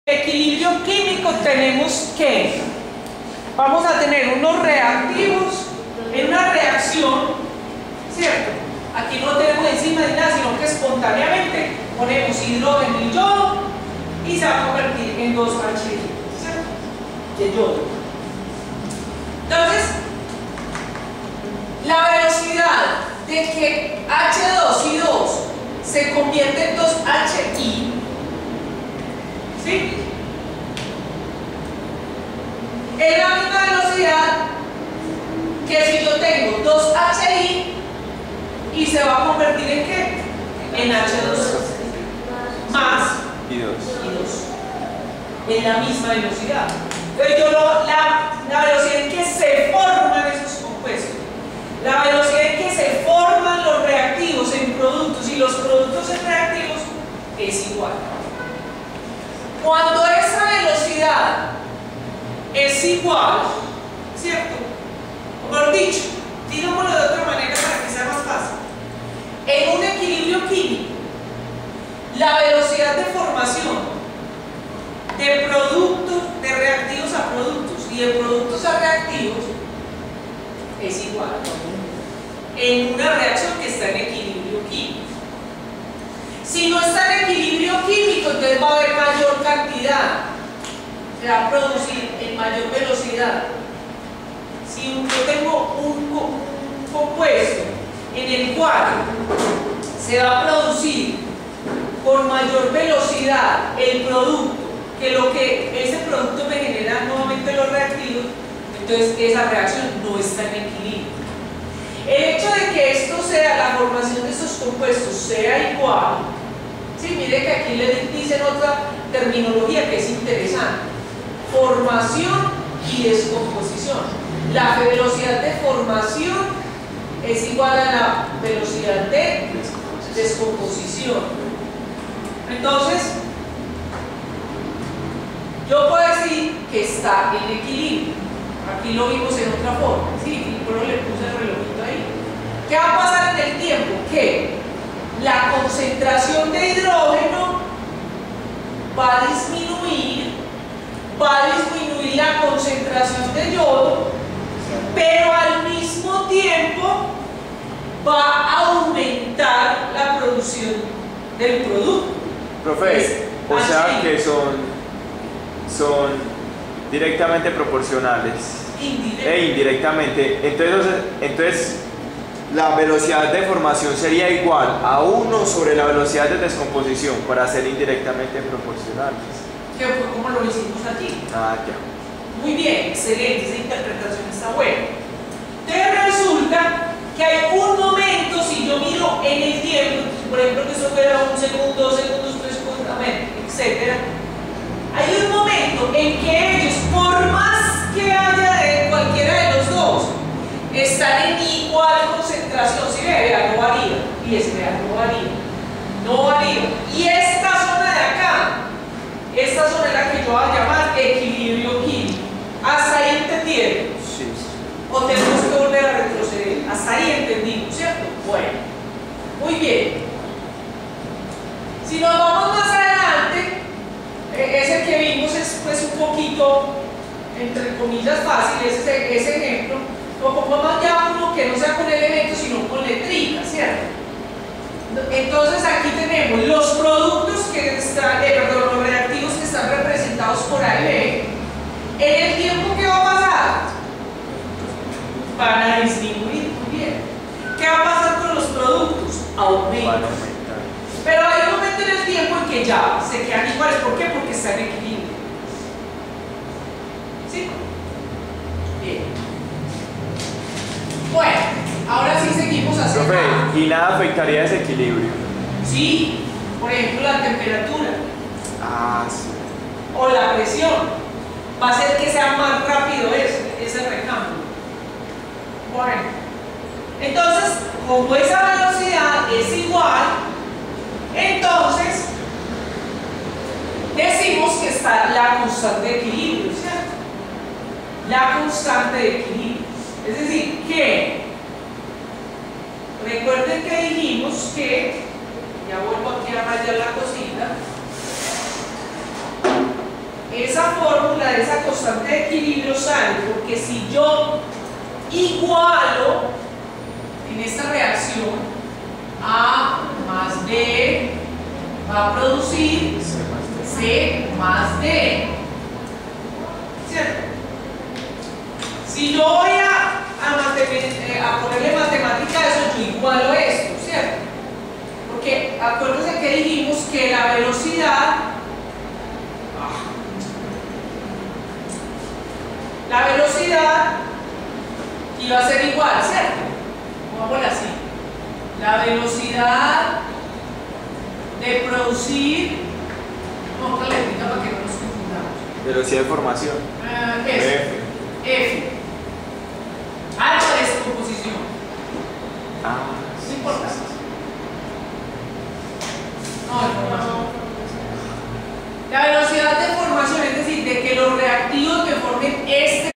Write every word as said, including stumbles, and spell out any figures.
Equilibrio químico tenemos que vamos a tener unos reactivos en una reacción, ¿cierto? Aquí no tenemos enzima ni nada, sino que espontáneamente ponemos hidrógeno y yodo y se va a convertir en dos H, ¿cierto? De yodo. Entonces, la velocidad de que H dos y dos se convierte en dos H I, ¿sí? Es la misma velocidad que si yo tengo dos H I y se va a convertir en ¿qué? En H dos más y dos. y dos. Es la misma velocidad. Entonces yo lo, la, la velocidad en que se forman esos compuestos, la velocidad en que se forman los reactivos en productos y los productos en reactivos es igual. Cuando esa velocidad es igual, ¿cierto? O mejor dicho, digámoslo de otra manera para que sea más fácil. En un equilibrio químico, la velocidad de formación de productos, de reactivos a productos y de productos a reactivos es igual en una reacción que está en equilibrio químico. Si no está en equilibrio químico, entonces va a haber mayor cantidad, se va a producir en mayor velocidad. Si yo tengo un, un compuesto en el cual se va a producir con mayor velocidad el producto que lo que ese producto me genera nuevamente los reactivos, entonces esa reacción no está en equilibrio. El hecho de que esto sea, la formación de estos compuestos sea igual, ¿sí? Mire que aquí le dicen otra terminología que es interesante: formación y descomposición. La velocidad de formación es igual a la velocidad de descomposición. Entonces, yo puedo decir que está en equilibrio. Aquí lo vimos en otra forma, ¿sí? Pero le puse el relojito ahí. ¿Qué va a pasar en el tiempo? Que la concentración de hidrógeno va a disminuir, va a disminuir la concentración de yodo, pero al mismo tiempo va a aumentar la producción del producto. Profe, o sea que son, son directamente proporcionales Indirecto. e indirectamente. Entonces, entonces, la velocidad de formación sería igual a uno sobre la velocidad de descomposición para ser indirectamente proporcionales. Que fue como lo hicimos aquí. Ah, ya. Muy bien, excelente, esa interpretación está buena. Entonces resulta que hay un momento, si yo miro en el tiempo, por ejemplo que eso fuera un segundo, dos segundos, tres segundos, etcétera, hay un momento en que ellos, por más que haya de cualquiera de los dos, están en igual concentración. Si ve, vea, no varía, y es vea, no varía, no varía. Y esta zona de acá, esta zona es la que yo voy a llamar equilibrio químico. ¿Hasta ahí entendieron? Sí. ¿O tenemos que volver a retroceder? Hasta ahí entendimos, ¿cierto? Bueno, muy bien. Si nos vamos más adelante, eh, ese que vimos es pues un poquito, entre comillas, fácil, ese, ese ejemplo. Lo pongamos ya uno que no sea con elementos, sino con letritas, ¿cierto? Entonces aquí tenemos los productos que están, eh, perdón, los reactivos que están representados por A y B. En el tiempo que va a pasar, van a disminuir. Muy bien. ¿Qué va a pasar con los productos? Aumentan. Pero hay un momento en el tiempo en que ya se quedan iguales. ¿Por qué? Porque están en equilibrio. ¿Sí? Bien. Bueno, ahora sí seguimos haciendo. Profe, ¿y nada afectaría ese equilibrio? Sí, por ejemplo la temperatura. Ah, sí. O la presión. Va a hacer que sea más rápido ese, ese recambio. Bueno, entonces, como esa velocidad es igual, entonces decimos que está la constante de equilibrio, ¿cierto? La constante de equilibrio. Es decir, que recuerden que dijimos que, ya vuelvo aquí a rayar la cosita, esa fórmula de esa constante de equilibrio sale porque si yo igualo en esta reacción A más B va a producir C más D, ¿cierto? Si yo voy a, a, a ponerle matemática a eso, yo igualo esto, ¿cierto? Porque acuérdense que dijimos que la velocidad la velocidad iba a ser igual, ¿cierto? Vamos así. La velocidad de producir, otra letrita para que no nos confundamos. Velocidad de formación. Uh, F. F.